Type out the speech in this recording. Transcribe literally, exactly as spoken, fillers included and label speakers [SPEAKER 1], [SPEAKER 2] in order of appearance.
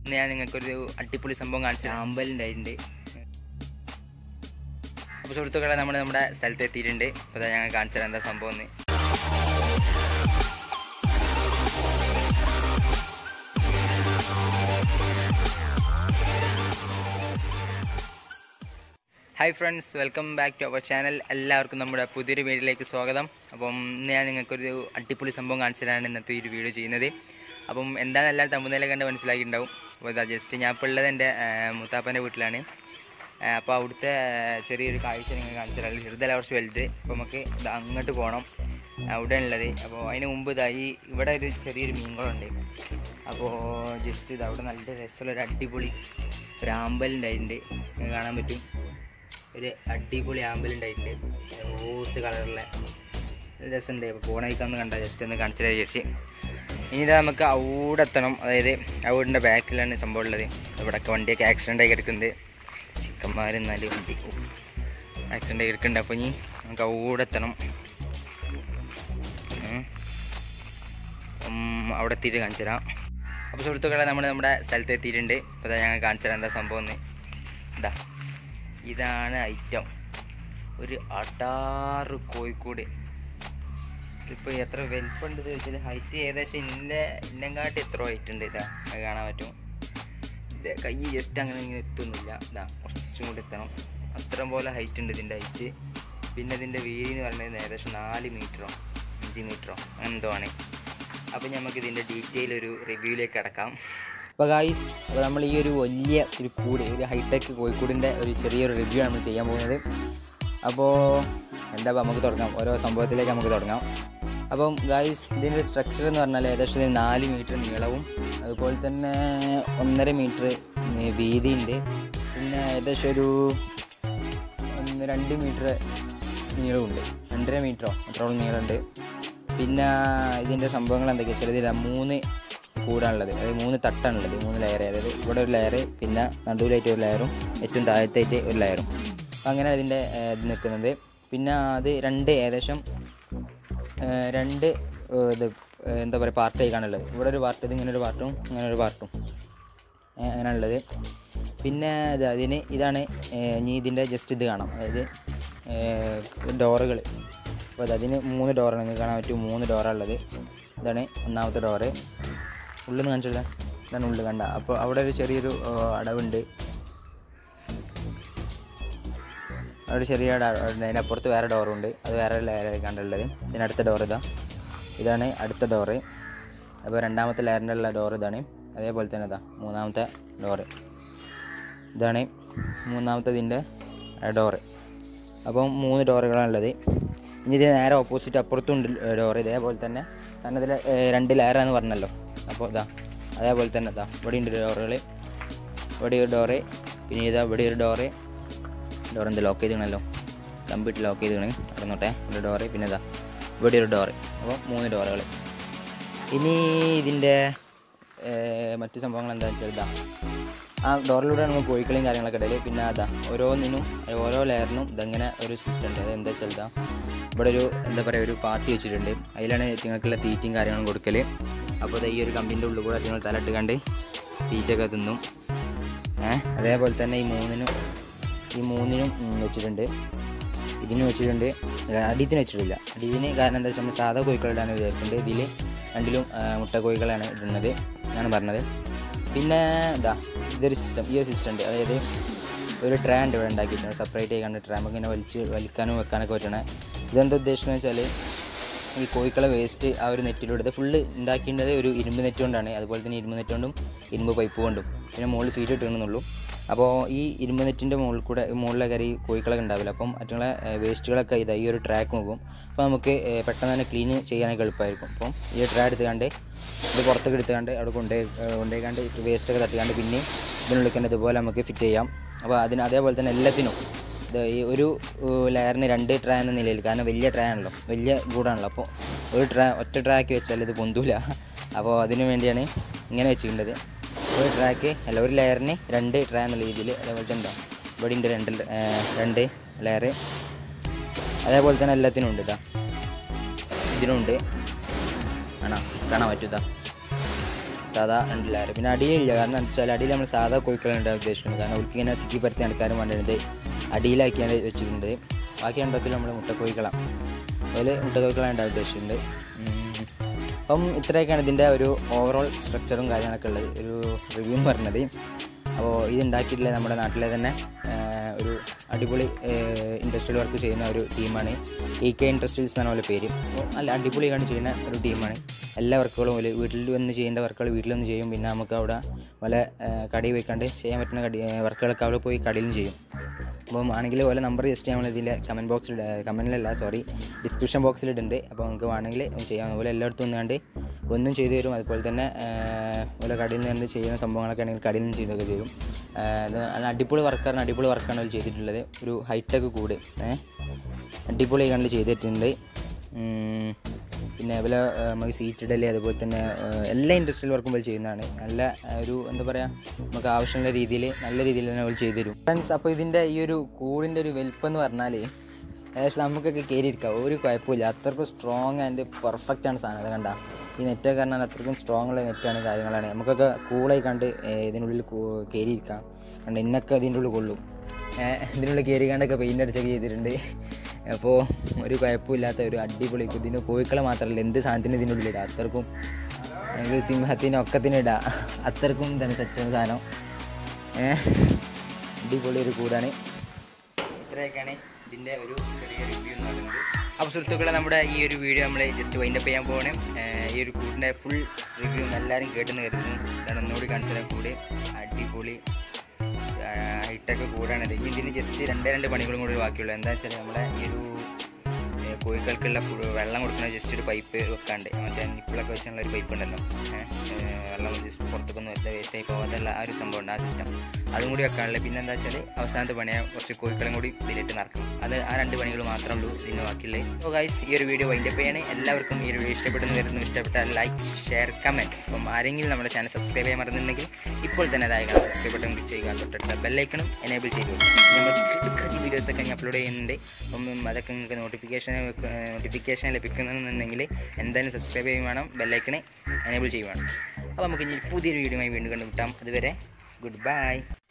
[SPEAKER 1] ഞാൻ നിങ്ങൾക്കൊരു അടിപൊളി സംഭവം കാണിച്ചത് അമ്പലുണ്ടായിട്ടുണ്ട്. അപ്പോൾ സുഹൃത്തുക്കളെ നമ്മൾ നമ്മുടെ സ്ഥലത്ത് എത്തിയിട്ടുണ്ട്. അപ്പോൾ അതാ ഞങ്ങൾ കാണിച്ചത് എന്താ സംഭവം എന്ന്. Hi friends, welcome back to our channel. എല്ലാവർക്കും നമ്മുടെ പുതിയൊരു വീഡിയോയിലേക്ക് സ്വാഗതം. അപ്പം ഇന്ന് ഞാൻ നിങ്ങൾക്കൊരു അടിപൊളി സംഭവം കാണിച്ചതാണ് ഇന്നത്തെ ഈ ഒരു വീഡിയോ ചെയ്യുന്നത്. അപ്പം എന്താണെന്ന് എല്ലാവരും തമ്പുന്നേലെ കണ്ട് മനസ്സിലാക്കിയിട്ടുണ്ടാവും. അപ്പോൾ ഇതാ ജസ്റ്റ് ഞാൻ ഇപ്പോൾ ഉള്ളത് എൻ്റെ മുത്താപ്പൻ്റെ വീട്ടിലാണ്. അപ്പോൾ അവിടുത്തെ ചെറിയൊരു കാഴ്ച നിങ്ങൾ കാണിച്ചു തരാം. ചെറുതല്ല, കുറച്ച് വലുത്. അപ്പോൾ നമുക്ക് ഇത് അങ്ങോട്ട് പോകണം, അവിടെ ഉള്ളത്. അപ്പോൾ അതിന് മുമ്പ് ഇതായി ഇവിടെ ഒരു ചെറിയൊരു മീൻകുളമുണ്ട്. അപ്പോൾ ജസ്റ്റ് ഇത് അവിടെ നല്ല രസമുള്ളൊരു അടിപൊളി ഒരു ആമ്പലുണ്ടായിട്ടുണ്ട്. നിങ്ങൾക്ക് കാണാൻ പറ്റും. ഒരു അടിപൊളി ആമ്പലുണ്ടായിട്ടുണ്ട്, റോസ് കളറിലെ രസമുണ്ട്. അപ്പോൾ പോണ വയ്ക്കാമെന്ന് കണ്ടാൽ ജസ്റ്റ് ഒന്ന് കാണിച്ചു തരാം ചേച്ചി. ഇനി ഇതാ നമുക്ക് അവിടെ എത്തണം. അതായത് അവിടിൻ്റെ ബാക്കിലാണ് സംഭവം ഉള്ളത്. ഇവിടെയൊക്കെ വണ്ടിയൊക്കെ ആക്സിഡൻ്റ് ആയി കിടക്കുന്നുണ്ട്. ചിക്കന്മാരെന്നാലും വണ്ടി ആക്സിഡൻ്റ് ആയി കിടക്കുന്നുണ്ട്. അപ്പോൾ ഇനി നമുക്ക് അവിടെ എത്തണം. അവിടെ എത്തിയിട്ട് കാണിച്ചു തരാം. അപ്പോൾ സുഹൃത്തുക്കളെ നമ്മൾ നമ്മുടെ സ്ഥലത്ത് എത്തിയിട്ടുണ്ട്. അപ്പോൾ അതാ ഞങ്ങൾ കാണിച്ചു തരാം എന്താ സംഭവം എന്ന്. ഇതാ ഇതാണ് ഐറ്റം, ഒരു അടാറ് കോഴിക്കോട്. ഇതിപ്പോൾ എത്ര വലിപ്പമുണ്ട് ചോദിച്ചാൽ ഹൈറ്റ് ഏകദേശം ഇന്നെ ഇന്നെങ്കാട്ടി എത്ര ഹൈറ്റ് ഉണ്ട്. ഇതാ അത് കാണാൻ പറ്റും. ഇത് കൈ ജസ്റ്റ് അങ്ങനെ ഇങ്ങനെ എത്തുന്നില്ല. ഇതാ കുറച്ചും കൂടി എത്തണം. അത്രയും പോലെ ഹൈറ്റ് ഉണ്ട് ഇതിൻ്റെ ഹൈറ്റ്. പിന്നെ ഇതിൻ്റെ വീതി എന്ന് പറയുന്നത് ഏകദേശം നാല് മീറ്ററോ അഞ്ച് മീറ്ററോ അങ്ങനെ എന്തോ ആണ്. അപ്പോൾ നമുക്ക് ഇതിൻ്റെ ഡീറ്റെയിൽ ഒരു റിവ്യൂയിലേക്ക് കിടക്കാം. അപ്പോൾ ഗായ്സ്, അപ്പോൾ നമ്മൾ ഈ ഒരു വലിയ ഒരു കൂട്, ഒരു ഹൈടെക് കോഴിക്കോടിൻ്റെ ഒരു ചെറിയൊരു റിവ്യൂ ആണ് നമ്മൾ ചെയ്യാൻ പോകുന്നത്. അപ്പോൾ എന്താ നമുക്ക് തുടങ്ങാം, ഓരോ സംഭവത്തിലേക്ക് നമുക്ക് തുടങ്ങാം. അപ്പം ഗായ്സ്, ഇതിൻ്റെ സ്ട്രക്ചർ എന്ന് പറഞ്ഞാൽ ഏകദേശം നാല് മീറ്റർ നീളവും അതുപോലെ തന്നെ ഒന്നര മീറ്റർ വീതിയുണ്ട്. പിന്നെ ഏകദേശം ഒരു ഒന്ന് രണ്ട് മീറ്റർ നീളമുണ്ട്, രണ്ടര മീറ്ററോ അത്രോളം നീളമുണ്ട്. പിന്നെ ഇതിൻ്റെ സംഭവങ്ങൾ എന്തൊക്കെയാണ് വെച്ചാൽ ഇതിൽ മൂന്ന് കൂടാനുള്ളത്, അതായത് മൂന്ന് തട്ടാണുള്ളത്, മൂന്ന് ലെയർ. അതായത് ഇവിടെ ഒരു ലെയർ, പിന്നെ നടുവിലായിട്ട് ഒരു ലെയറും ഏറ്റവും താഴത്തായിട്ട് ഒരു ലെയറും. അങ്ങനെയാണ് ഇതിൻ്റെ ഇത് നിൽക്കുന്നത്. പിന്നെ അത് രണ്ട് ഏകദേശം രണ്ട് ഇത് എന്താ പറയുക പാർട്ടായിക്കാണുള്ളത്. ഇവിടെ ഒരു പാർട്ട്, ഇത് ഇങ്ങനെ ഒരു പാർട്ടും ഇങ്ങനെ ഒരു പാർട്ടും അങ്ങനെയുള്ളത്. പിന്നെ ഇത് അതിന് ഇതാണ് ഇനി ഇതിൻ്റെ ജസ്റ്റ് ഇത് കാണാം, അതായത് ഡോറുകൾ. അപ്പോൾ അതിന് മൂന്ന് ഡോറാണ്, നിങ്ങൾക്ക് കാണാൻ പറ്റും. മൂന്ന് ഡോറാണുള്ളത്. ഇതാണ് ഒന്നാമത്തെ ഡോറ്. ഉള്ളിൽ നിന്ന് കാണിച്ചില്ല, ഇതാണ് ഉള്ളിൽ കണ്ട. അപ്പോൾ അവിടെ ഒരു ചെറിയൊരു അടവുണ്ട്, അവിടെ ചെറിയ അടവുണ്ട്. അതിനപ്പുറത്ത് വേറെ ഡോറുണ്ട്, അത് വേറെ ലെയർ കണ്ടുള്ളത്. ഇതിനടുത്ത ഡോർ ഇതാ, ഇതാണ് അടുത്ത ഡോറ്. അപ്പോൾ രണ്ടാമത്തെ ലെയറിൻ്റെ ഉള്ള ഡോർ ഇതാണ്. അതേപോലെ തന്നെ ഇതാ മൂന്നാമത്തെ ഡോറ്, ഇതാണ് മൂന്നാമത്തെ ഇതിൻ്റെ ഡോറ്. അപ്പം മൂന്ന് ഡോറുകളാണുള്ളത്. ഇനി ഇത് നേരെ ഓപ്പോസിറ്റ് അപ്പുറത്തുണ്ട് ഡോറ് ഇതേപോലെ തന്നെ. കാരണം ഇതിൽ രണ്ട് ലെയറാന്ന് പറഞ്ഞല്ലോ. അപ്പോൾ ഇതാ അതേപോലെ തന്നെ ഇതാ ഇവിടെ ഉണ്ട് ഡോറുകൾ. ഇവിടെ ഒരു ഡോറ്, പിന്നെ ഇതാ ഇവിടെ ഒരു ഡോറ്. ഡോർ എന്ത് ലോക്ക് ചെയ്തിക്കണല്ലോ, കമ്പ്യൂട്ടർ ലോക്ക് ചെയ്തിക്കണേ നടന്നോട്ടെ. ഒരു ഡോറ്, പിന്നെ ഇതാ ഇവിടെ ഒരു ഡോറ്. അപ്പോൾ മൂന്ന് ഡോറുകൾ. ഇനി ഇതിൻ്റെ മറ്റ് സംഭവങ്ങൾ എന്താണെന്ന് വെച്ചാൽ ഇതാ ആ ഡോറിലൂടെ നമുക്ക് കോഴിക്കളയും കാര്യങ്ങളൊക്കെ ഇടയിൽ. പിന്നെ അതാ ഓരോന്നിനും ഓരോ ലെയറിനും ഇതങ്ങനെ ഒരു സിസ്റ്റം ഉണ്ട്. അത് എന്താ വെച്ചാൽ ഇതാ ഇവിടെ ഒരു എന്താ പറയുക ഒരു പാത്തി വെച്ചിട്ടുണ്ട്. അതിലാണ് നിങ്ങൾക്കുള്ള തീറ്റയും കാര്യങ്ങളും കൊടുക്കൽ. അപ്പോൾ ഈ ഒരു കമ്പിൻ്റെ ഉള്ളിൽ കൂടെ നിങ്ങൾ തലയിട്ട് കണ്ട് തീറ്റയൊക്കെ തിന്നും. ഏഹ് അതേപോലെ തന്നെ ഈ മൂന്നിനും ഈ മൂന്നിനും വെച്ചിട്ടുണ്ട്, ഇതിന് വെച്ചിട്ടുണ്ട്. അടിയത്തിന് വെച്ചിട്ടില്ല. അടിയത്തിന് കാരണം എന്താ വെച്ചാൽ നമ്മൾ സാധാ കോഴിക്കളിടാൻ വിചാരിച്ചിട്ടുണ്ട്. ഇതിൽ രണ്ടിലും മുട്ട കോഴികളാണ് ഇടുന്നത് എന്നാണ് പറഞ്ഞത്. പിന്നെ ഇതാ ഇതൊരു സിസ്റ്റം, ഈ ഒരു സിസ്റ്റം ഉണ്ട്. അതായത് ഒരു ട്രേ ഉണ്ട് ഇവിടെ ഉണ്ടാക്കിയിട്ടുണ്ട്, സെപ്പറേറ്റ് ആയി കണ്ട് ട്രേ നമുക്ക് ഇങ്ങനെ വലിച്ച് വലിക്കാനും വെക്കാനൊക്കെ പറ്റണേ. ഇതെന്താ ഉദ്ദേശിക്കുന്നത് വെച്ചാൽ ഈ കോഴിക്കളെ വേസ്റ്റ് ആ ഒരു നെറ്റിലൂടെ, ഇത് ഫുള്ള് ഉണ്ടാക്കേണ്ടത് ഒരു ഇരുമ്പ് നെറ്റ് കൊണ്ടാണ്. അതുപോലെ തന്നെ ഇരുമ്പ് നെറ്റ് കൊണ്ടും ഇരുമ്പ് പൈപ്പ് കൊണ്ടും പിന്നെ മുകളിൽ സീറ്റ് ഇട്ടിട്ടുണ്ടെന്നുള്ളൂ. അപ്പോൾ ഈ ഇരുമ്പ് നെറ്റിൻ്റെ മുകളിൽ കൂടെ മുകളിലൊക്കെ ഈ കോഴിക്കളൊക്കെ ഉണ്ടാവില്ല. അപ്പം മറ്റുള്ള വേസ്റ്റുകളൊക്കെ ഇതാ ഈ ഒരു ട്രാക്ക് നോക്കും. അപ്പോൾ നമുക്ക് പെട്ടെന്ന് തന്നെ ക്ലീൻ ചെയ്യാനൊക്കെ എളുപ്പമായിരിക്കും. അപ്പം ഈ ട്രേ എടുത്തുകൊണ്ട് ഇത് പുറത്തൊക്കെ എടുത്തുകൊണ്ട് അവിടെ കൊണ്ടുപോയി കൊണ്ടുപോയിക്കാണ്ട് വേസ്റ്റൊക്കെ തട്ടിക്കാണ്ട് പിന്നെ ഇതിനുള്ളിൽ തന്നെ ഇതുപോലെ നമുക്ക് ഫിറ്റ് ചെയ്യാം. അപ്പോൾ അതിന് അതേപോലെ തന്നെ എല്ലാത്തിനും ഇത് ഈ ഒരു ലെയറിന് രണ്ട് ട്രേ എന്ന നിലയിൽ, കാരണം വലിയ ട്രേ ആണല്ലോ, വലിയ കൂടാണല്ലോ. അപ്പോൾ ഒരു ട്രേ ഒറ്റ ട്രാക്ക് വെച്ചാൽ ഇത് പൊന്തൂല. അപ്പോൾ അതിനു വേണ്ടിയാണ് ഇങ്ങനെ വെച്ചിട്ടുള്ളത്. ഒരു ട്രാക്ക് അല്ല ഒരു ലെയറിന് രണ്ട് ട്രേ എന്നുള്ള രീതിയിൽ. അതേപോലെ തന്നെ ഇവിടെ ഉണ്ട് രണ്ട് രണ്ട് ലെയർ. അതേപോലെ തന്നെ എല്ലാത്തിനും ഉണ്ട്. ഇതാ ഇതിനുണ്ട്, കാണാം കാണാൻ പറ്റും. ഇതാ സാധാ രണ്ട് ലെയർ. പിന്നെ അടിയിലില്ല, കാരണം എന്താ വെച്ചാൽ അടിയിൽ നമ്മൾ സാധാ കോഴിക്കളുണ്ടാകാൻ ഉദ്ദേശിക്കുന്നത്. കാരണം അവർക്ക് ഇങ്ങനെ ചിക്കി പരത്തി നടക്കാനും വേണ്ടിയിട്ട് അടിയിലാക്കിയാണ് വെച്ചിട്ടുണ്ട്. ബാക്കി രണ്ടൊക്കെ നമ്മൾ മുട്ടക്കോഴികളാണ്, അതിൽ മുട്ടക്കോഴികളാണ് ഉണ്ടാകാൻ ഉദ്ദേശിച്ചിട്ടുണ്ട്. അപ്പം ഇത്രയൊക്കെയാണ് ഇതിൻ്റെ ഒരു ഓവറോൾ സ്ട്രക്ചറും കാര്യങ്ങളൊക്കെ ഉള്ളത്, ഒരു റിവ്യൂ എന്ന് പറയുന്നത്. അപ്പോൾ ഇത് ഉണ്ടാക്കിയിട്ടുള്ളത് നമ്മുടെ നാട്ടിലെ തന്നെ ഒരു അടിപൊളി ഇൻഡസ്ട്രിയൽ വർക്ക് ചെയ്യുന്ന ഒരു ടീമാണ്. ഇ കെ ഇൻഡസ്ട്രീസ് എന്നാണ് പോലെ പേര്. അപ്പോൾ നല്ല അടിപൊളിയാണ് ചെയ്യുന്ന ഒരു ടീമാണ്. എല്ലാ വർക്കുകളും പോലെ വീട്ടിൽ വന്ന് ചെയ്യേണ്ട വർക്കുകൾ വീട്ടിൽ വന്ന് ചെയ്യും. പിന്നെ നമുക്ക് അവിടെ പല കടയിൽ പോയിക്കാണ്ട് ചെയ്യാൻ പറ്റുന്ന കടി വർക്കുകളൊക്കെ അവിടെ പോയി കടയിലും ചെയ്യും. അപ്പം ആണെങ്കിൽ ഓരോ നമ്പർ ജസ്റ്റ് നമ്മൾ ഇതിൻ്റെ കമൻറ്റ് ബോക്സിൽ കമൻറ്റിലല്ല സോറി ഡിസ്ക്രിപ്ഷൻ ബോക്സിലിട്ടുണ്ട്. അപ്പോൾ നമുക്ക് വേണമെങ്കിൽ ചെയ്യാം. അതുപോലെ എല്ലായിടത്തും വന്നുകൊണ്ട് ഒന്നും ചെയ്തു തരും. അതുപോലെ തന്നെ ഓരോ കടയിൽ നിന്ന് ചെയ്യുന്ന സംഭവങ്ങളൊക്കെ ആണെങ്കിൽ കടയിൽ നിന്ന് ചെയ്തൊക്കെ ചെയ്യും. അത് നല്ല അടിപൊളി വർക്കാണ്, അടിപൊളി വർക്കാണ് അവർ ചെയ്തിട്ടുള്ളത്. ഒരു ഹൈടെക് കൂട് അടിപൊളി കണ്ട് ചെയ്തിട്ടുണ്ട്. പിന്നെ അതുപോലെ നമുക്ക് സീറ്റ് ഇടല്, അതുപോലെ തന്നെ എല്ലാ ഇൻഡസ്ട്രിയൽ വർക്കും അവർ ചെയ്യുന്നതാണ്. നല്ല ഒരു എന്താ പറയുക, നമുക്ക് ആവശ്യമുള്ള രീതിയിൽ നല്ല രീതിയിൽ തന്നെ അവർ ചെയ്തു തരും ഫ്രണ്ട്സ്. അപ്പോൾ ഇതിൻ്റെ ഈ ഒരു കൂടിൻ്റെ ഒരു വലിപ്പം എന്ന് പറഞ്ഞാൽ ഏകദേശം നമുക്കൊക്കെ കയറിയിരിക്കാം, ഒരു കുഴപ്പമില്ല. അത്രക്കും സ്ട്രോങ് ആൻഡ് പെർഫെക്റ്റ് ആണ് സാധനം. അത് കണ്ട ഈ നെറ്റൊക്കെ പറഞ്ഞാൽ അത്രക്കും സ്ട്രോങ് ഉള്ള നെറ്റാണ്, കാര്യങ്ങളാണ്. നമുക്കൊക്കെ കൂളായി കണ്ട് ഇതിനുള്ളിൽ കയറിയിരിക്കാം. കണ്ട് ഇന്നൊക്കെ ഇതിൻ്റെ ഉള്ളിൽ കൊള്ളും. ഇതിനുള്ളിൽ കയറിക്കാണ്ടൊക്കെ പെയിൻ്റ് അടിച്ചൊക്കെ ചെയ്തിട്ടുണ്ട്. അപ്പോൾ ഒരു കുഴപ്പമില്ലാത്ത ഒരു അടിപൊളി ഇതിന് കോഴിക്കളെ മാത്രമല്ല എന്ത് സാധനത്തിന് ഇതിൻ്റെ ഉള്ളിലിടാം. അത്രക്കും ഒരു സിംഹത്തിന് ഒക്കത്തിന് ഇടാം, അത്രക്കും ഇതാണ് സെറ്റ് സാധനം. അടിപൊളി ഒരു കൂടാണ്. ഇത്രയൊക്കെയാണ് ഇതിൻ്റെ ഒരു ചെറിയ റിവ്യൂ എന്ന് പറയുന്നത്. അപ്പോൾ സുഹൃത്തുക്കളെ, നമ്മുടെ ഈ ഒരു വീഡിയോ നമ്മൾ ജസ്റ്റ് വൈൻഡപ്പ് ചെയ്യാൻ പോകണം. ഈ ഒരു കൂടിൻ്റെ ഫുൾ റിവ്യൂ എല്ലാവരും കേട്ടെന്ന് കരുതുന്നു. ഇതാണ് ഒന്നുകൂടി കാണിച്ചത് കൂടി അടിപൊളി ഹൈടെക് കൂടാണിത്. ഇതിന് ജസ്റ്റ് രണ്ടേ രണ്ട് പണികളും കൂടി ബാക്കിയുള്ളൂ. എന്താ വെച്ചാൽ നമ്മളെ ഈ ഒരു കോഴികൾക്കുള്ള വെള്ളം കൊടുക്കുന്ന ജസ്റ്റ് ഒരു പൈപ്പ് വെക്കാണ്ട്, മറ്റേ നിപ്പിളൊക്കെ വെച്ചുള്ള ഒരു പൈപ്പ് ഉണ്ടല്ലോ, വെള്ളം ജസ്റ്റ് പുറത്തേക്കൊന്നും വെച്ചാൽ വേസ്റ്റായി പോകാത്തുള്ള ആ ഒരു സംഭവം ഉണ്ട്, ആ സിസ്റ്റം അതും കൂടി വെക്കാനുള്ളത്. പിന്നെ എന്താ വെച്ചാൽ അവസാനത്തെ പണിയാൽ കുറച്ച് കോഴിക്കളും കൂടി ഇതിലിട്ട് നടക്കണം. അത് ആ രണ്ട് പണികൾ മാത്രമേ ഉള്ളൂ ഇതിന് ബാക്കിയുള്ളത്. സോ ഗൈസ്, ഈ ഒരു വീഡിയോ വൈൻഡപ്പ് ചെയ്യാണ്. എല്ലാവർക്കും ഈ ഒരു വീഡിയോ ഇഷ്ടപ്പെടുന്നു വരുന്നു. ഇഷ്ടപ്പെട്ടാൽ ലൈക്ക്, ഷെയർ, കമൻറ്റ്. അപ്പം ആരെങ്കിലും നമ്മുടെ ചാനൽ സബ്സ്ക്രൈബ് ചെയ്യാൻ മറന്നിട്ടുണ്ടെങ്കിൽ ഇപ്പോൾ തന്നെ അതായത് സബ്സ്ക്രൈബ് ബട്ടൺ ക്ലിക്ക് ചെയ്യുക, തൊട്ടടുത്ത ബെല്ലൈക്കണും എനേബിൾ ചെയ്ത് വെക്കുക. നമ്മൾ കിടക്കാച്ചി വീഡിയോസൊക്കെ ഞാൻ അപ്ലോഡ് ചെയ്യുന്നുണ്ട്. അപ്പം അതൊക്കെ നിങ്ങൾക്ക് നോട്ടിഫിക്കേഷൻ നോട്ടിഫിക്കേഷൻ ലഭിക്കുന്നുണ്ടെങ്കിൽ എന്തായാലും സബ്സ്ക്രൈബ് ചെയ്യുക വേണം, ബെല്ലൈക്കണെ എനേബിൾ ചെയ്യുക വേണം. അപ്പോൾ നമുക്ക് ഇനി പുതിയൊരു വീഡിയോയുമായി വീണ്ടും കണ്ടുമുട്ടാം. അതുവരെ ഗുഡ് ബൈ.